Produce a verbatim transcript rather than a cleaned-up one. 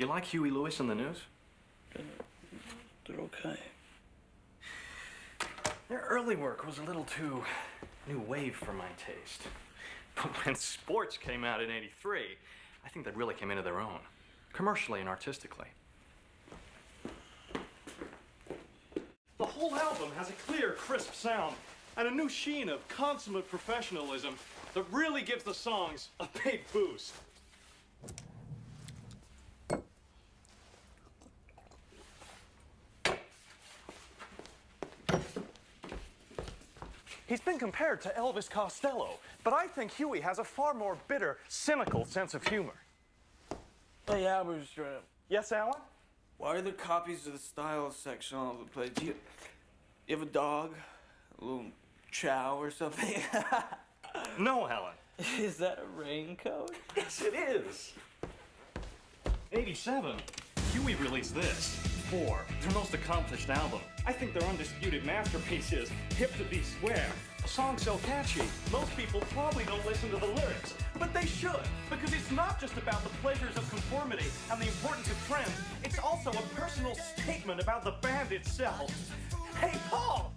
You like Huey Lewis and the News? Uh, they're okay. Their early work was a little too new wave for my taste. But when Sports came out in eighty-three, I think they really came into their own, commercially and artistically. The whole album has a clear, crisp sound and a new sheen of consummate professionalism that really gives the songs a big boost. He's been compared to Elvis Costello, but I think Huey has a far more bitter, cynical sense of humor. Hey, Albertram. Yes, Alan? Why are there copies of the styles section all over the place? Do you, you have a dog? A little chow or something? No, Alan. Is that a raincoat? Yes, it is. eighty-seven, Huey released this. Four, their most accomplished album. I think their undisputed masterpiece is Hip to Be Square. A song so catchy, most people probably don't listen to the lyrics. But they should, because it's not just about the pleasures of conformity and the importance of trends. It's also a personal statement about the band itself. Hey, Paul,